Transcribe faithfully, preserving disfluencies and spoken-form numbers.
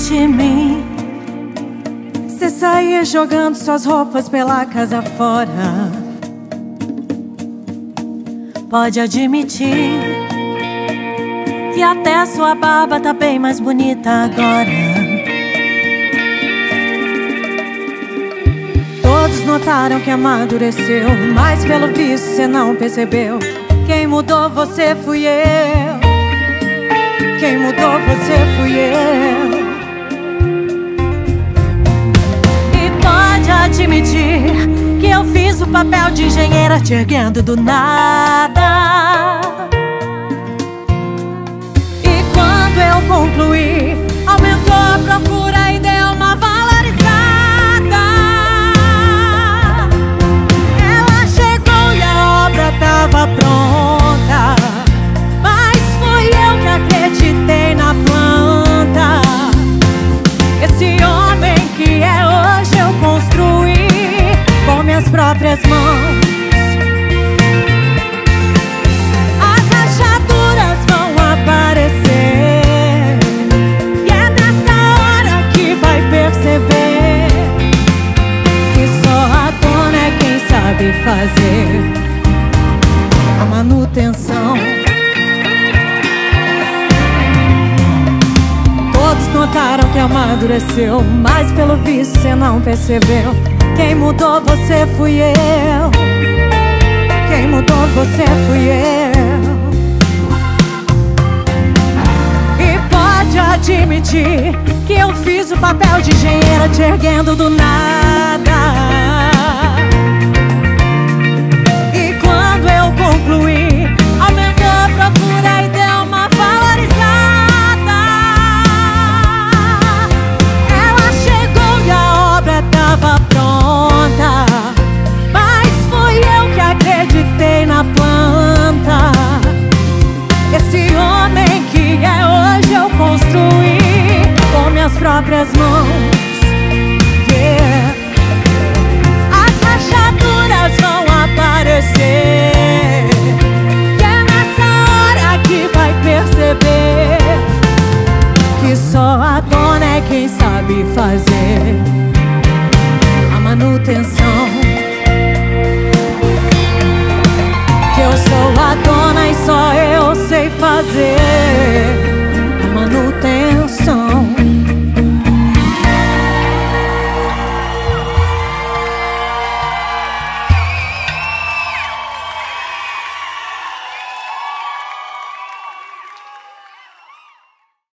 de mim. Cê saía jogando suas roupas pela casa fora. Pode admitir que até sua barba tá bem mais bonita agora. Todos notaram que amadureceu, mas pelo visto cê não percebeu. Quem mudou você fui eu. Quem mudou você fui eu. E pode admitir que eu fiz o papel de engenheira te erguendo do nada. E quando eu concluí, aumentou a procura e deu uma valorizada. Ela chegou e a obra tava pronta, mas foi eu que acreditei na planta. Esse homem que é hoje eu construí com minhas próprias mãos. As rachaduras vão aparecer, e é nessa hora que vai perceber que só a dona é quem sabe fazer a manutenção. Todos notaram que amadureceu, mas pelo visto cê não percebeu. Quem mudou você fui eu. Quem mudou você fui eu. E pode admitir que eu fiz o papel de engenheira te erguendo do nada. E quando eu concluí, aumentou a procura e deu uma valorizada. Ela chegou e a obra tava pronta, mas foi eu que acreditei na planta. Esse homem que é hoje eu construí com minhas próprias mãos. Yeah. As rachaduras vão aparecer, e é nessa hora que vai perceber que só a dona é quem sabe fazer a manutenção. Que eu sou a dona e só eu sei fazer